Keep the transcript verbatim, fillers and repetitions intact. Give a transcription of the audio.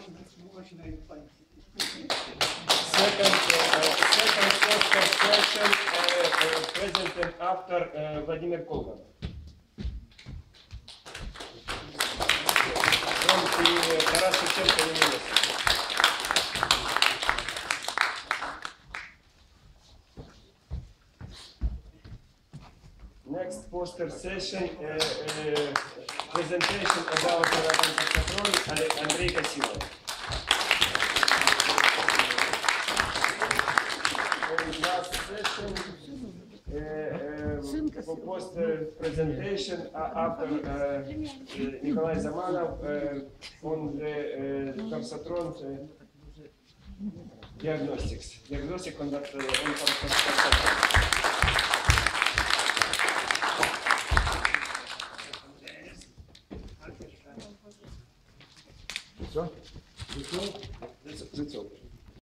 Second, uh, second poster session, uh, uh, presented after uh, Vladimir Kolgan. From the Taras Shevchenko University. Next poster session, uh, uh, presentation about Saffron, Andrei Kasimov. Last session, uh, uh, post presentation uh, after uh, uh, Nikolai Zamanov uh, on the uh, Torsatron uh, diagnostics, diagnostic on that uh, on Torsatron. Все? Лицо? Лицо.